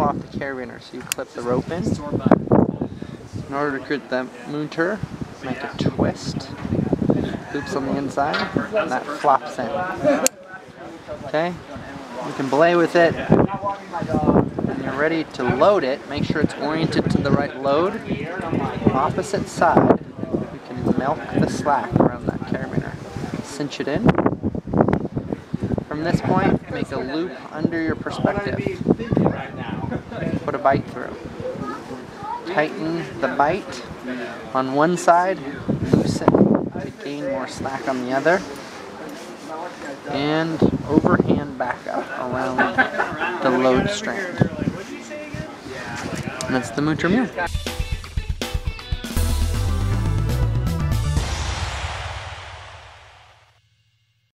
off the carabiner. So you clip the rope in. In order to create the Munter, make a twist. Loops on the inside, and that flops in. Okay? You can belay with it. When you're ready to load it, make sure it's oriented to the right load. Opposite side, you can milk the slack around that carabiner. Cinch it in. From this point, make a loop under your perspective. Put a bite through. Tighten the bite on one side, loosen to gain more slack on the other, and overhand back up around the load strand. And that's the Munter Mule.